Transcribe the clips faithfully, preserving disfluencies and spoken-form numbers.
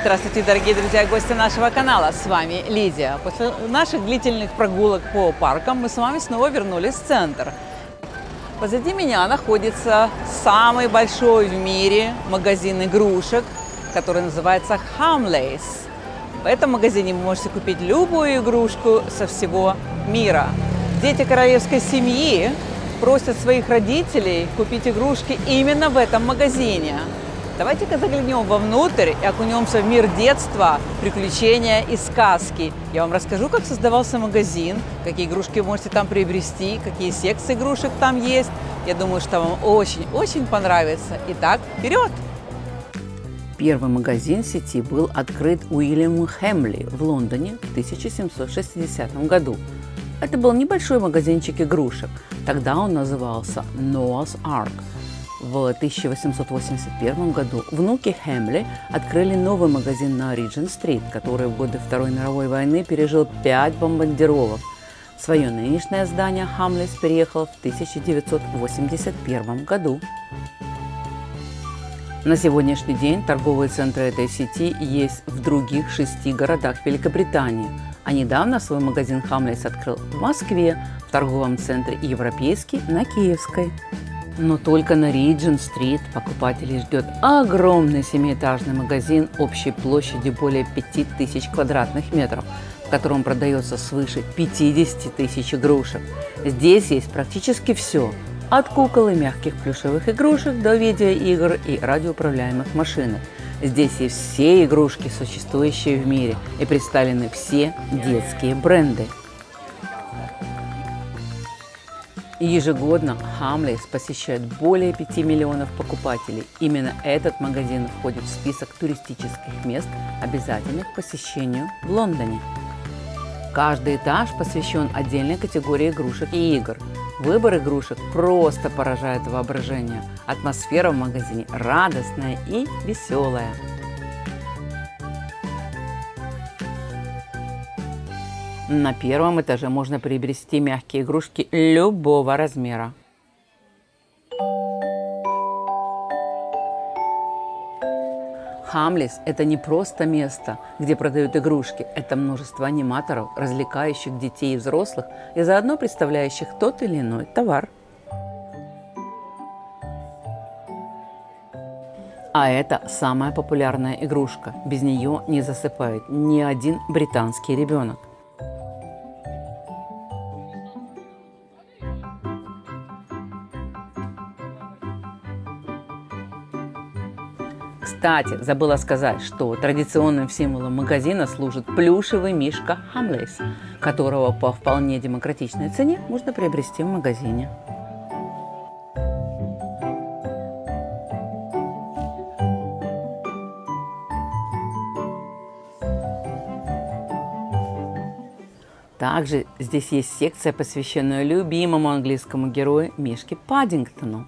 Здравствуйте, дорогие друзья и гости нашего канала. С вами Лидия. После наших длительных прогулок по паркам мы с вами снова вернулись в центр. Позади меня находится самый большой в мире магазин игрушек, который называется Hamleys. В этом магазине вы можете купить любую игрушку со всего мира. Дети королевской семьи просят своих родителей купить игрушки именно в этом магазине. Давайте-ка заглянем вовнутрь и окунемся в мир детства, приключения и сказки. Я вам расскажу, как создавался магазин, какие игрушки вы можете там приобрести, какие секции игрушек там есть. Я думаю, что вам очень-очень понравится. Итак, вперед! Первый магазин сети был открыт Уильямом Хэмли в Лондоне в тысяча семьсот шестидесятом году. Это был небольшой магазинчик игрушек. Тогда он назывался Noah's Ark. В тысяча восемьсот восемьдесят первом году внуки Хэмли открыли новый магазин на Риджент-стрит, который в годы Второй мировой войны пережил пять бомбардировок. В свое нынешнее здание Hamleys переехал в тысяча девятьсот восемьдесят первом году. На сегодняшний день торговые центры этой сети есть в других шести городах Великобритании. А недавно свой магазин Hamleys открыл в Москве, в торговом центре Европейский на Киевской. Но только на Риджент-стрит покупателей ждет огромный семиэтажный магазин общей площадью более пяти тысяч квадратных метров, в котором продается свыше пятидесяти тысяч игрушек. Здесь есть практически все, от кукол и мягких плюшевых игрушек до видеоигр и радиоуправляемых машинок. Здесь есть все игрушки, существующие в мире, и представлены все детские бренды. Ежегодно Hamleys посещает более пяти миллионов покупателей. Именно этот магазин входит в список туристических мест, обязательных к посещению в Лондоне. Каждый этаж посвящен отдельной категории игрушек и игр. Выбор игрушек просто поражает воображение. Атмосфера в магазине радостная и веселая. На первом этаже можно приобрести мягкие игрушки любого размера. Hamleys – это не просто место, где продают игрушки, это множество аниматоров, развлекающих детей и взрослых и заодно представляющих тот или иной товар. А это самая популярная игрушка, без нее не засыпает ни один британский ребенок. Кстати, забыла сказать, что традиционным символом магазина служит плюшевый мишка Hamleys, которого по вполне демократичной цене можно приобрести в магазине. Также здесь есть секция, посвященная любимому английскому герою Мишке Паддингтону.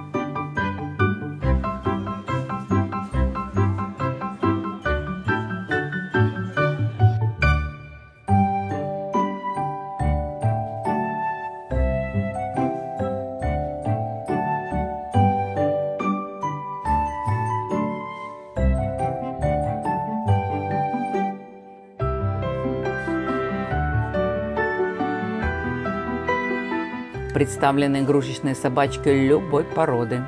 Представлены игрушечные собачки любой породы.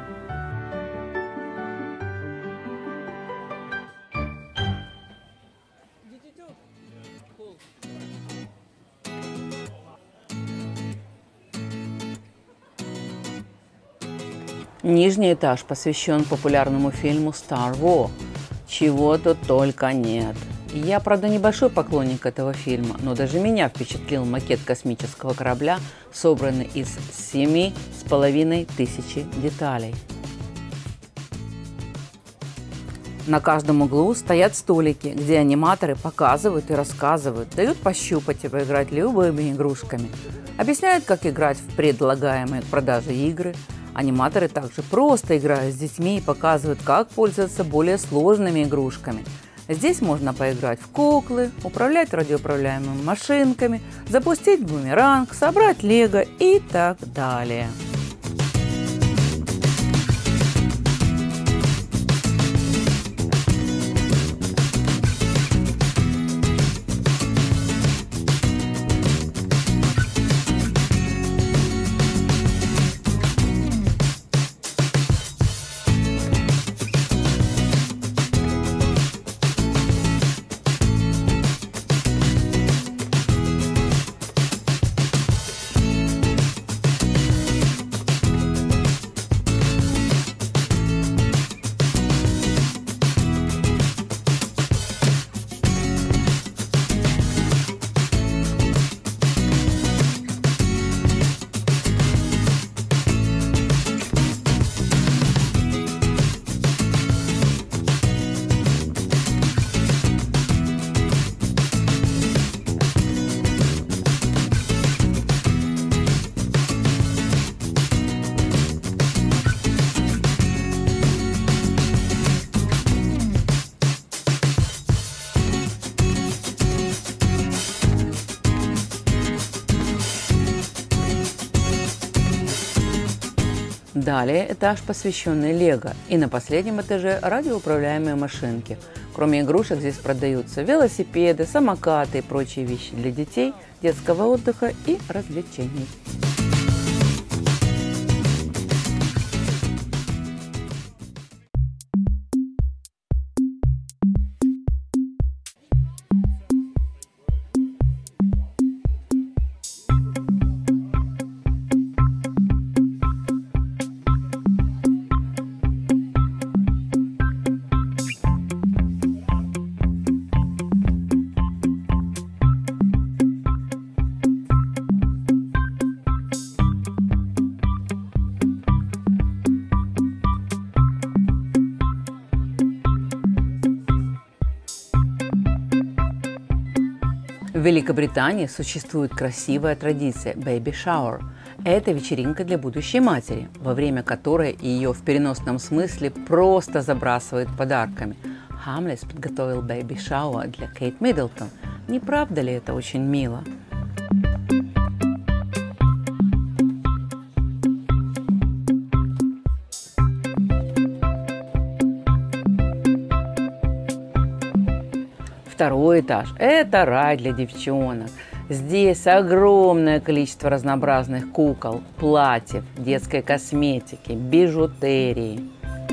Нижний этаж посвящен популярному фильму Star Wars. Чего тут только нет. Я, правда, небольшой поклонник этого фильма, но даже меня впечатлил макет космического корабля, собранный из семи с половиной тысячи деталей. На каждом углу стоят столики, где аниматоры показывают и рассказывают, дают пощупать и поиграть любыми игрушками, объясняют, как играть в предлагаемые к продаже игры. Аниматоры также просто играют с детьми и показывают, как пользоваться более сложными игрушками. Здесь можно поиграть в куклы, управлять радиоуправляемыми машинками, запустить бумеранг, собрать лего и так далее. Далее этаж, посвященный Лего, и на последнем этаже радиоуправляемые машинки. Кроме игрушек здесь продаются велосипеды, самокаты и прочие вещи для детей, детского отдыха и развлечений. В Великобритании существует красивая традиция Baby Shower. Это вечеринка для будущей матери, во время которой ее в переносном смысле просто забрасывают подарками. Хамлес подготовил Baby Shower для Кейт Миддлтон. Не правда ли это очень мило? Второй этаж – это рай для девчонок. Здесь огромное количество разнообразных кукол, платьев, детской косметики, бижутерии.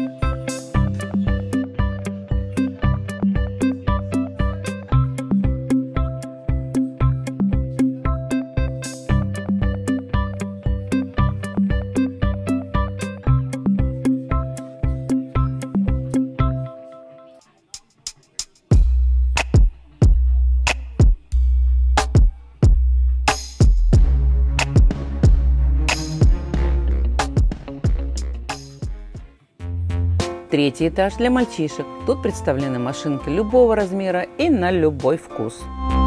Третий этаж для мальчишек. Тут представлены машинки любого размера и на любой вкус.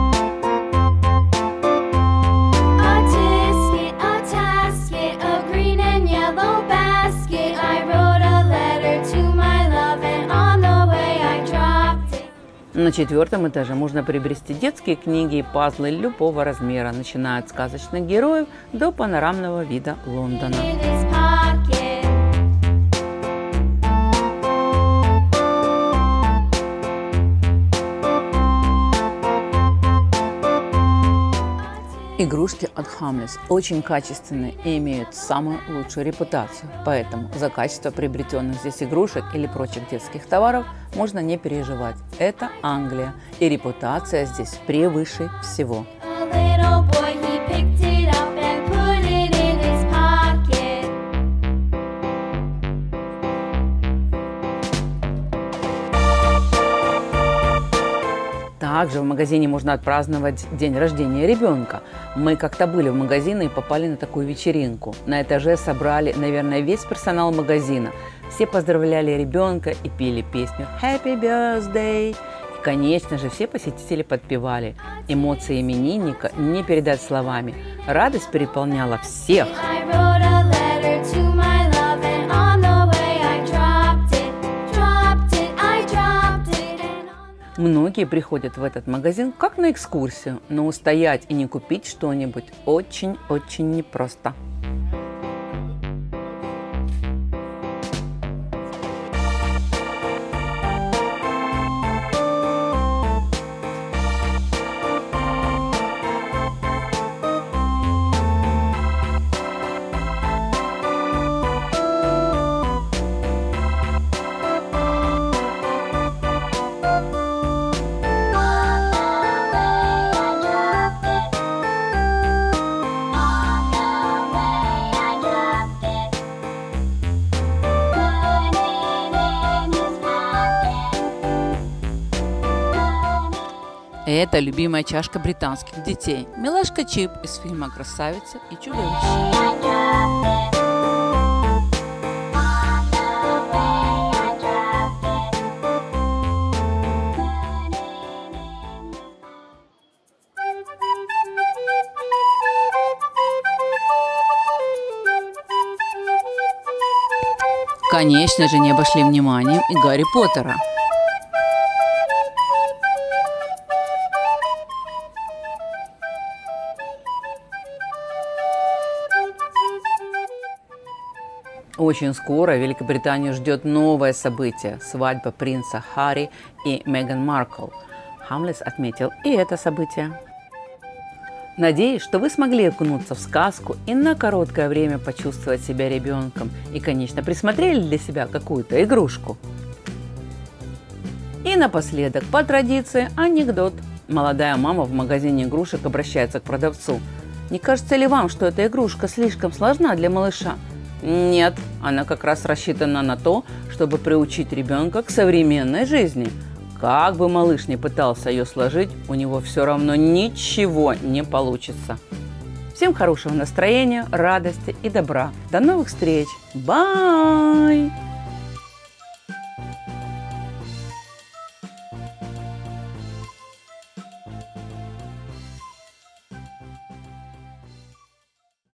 На четвертом этаже можно приобрести детские книги и пазлы любого размера, начиная от сказочных героев до панорамного вида Лондона. Игрушки от Hamleys очень качественные и имеют самую лучшую репутацию, поэтому за качество приобретенных здесь игрушек или прочих детских товаров можно не переживать. Это Англия, и репутация здесь превыше всего. Также в магазине можно отпраздновать день рождения ребенка. Мы как-то были в магазине и попали на такую вечеринку. На этаже собрали, наверное, весь персонал магазина. Все поздравляли ребенка и пели песню «Happy Birthday». И, конечно же, все посетители подпевали. Эмоции именинника не передать словами. Радость переполняла всех. Многие приходят в этот магазин как на экскурсию, но устоять и не купить что-нибудь очень-очень непросто. Это любимая чашка британских детей. Милашка Чип из фильма «Красавица и чудовище». Конечно же, не обошли вниманием и Гарри Поттера. Очень скоро Великобританию ждет новое событие – свадьба принца Харри и Меган Маркл. Хамлес отметил и это событие. Надеюсь, что вы смогли окунуться в сказку и на короткое время почувствовать себя ребенком и, конечно, присмотрели для себя какую-то игрушку. И напоследок, по традиции, анекдот. Молодая мама в магазине игрушек обращается к продавцу. «Не кажется ли вам, что эта игрушка слишком сложна для малыша?» Нет, она как раз рассчитана на то, чтобы приучить ребенка к современной жизни. Как бы малыш ни пытался ее сложить, у него все равно ничего не получится. Всем хорошего настроения, радости и добра. До новых встреч. Бай!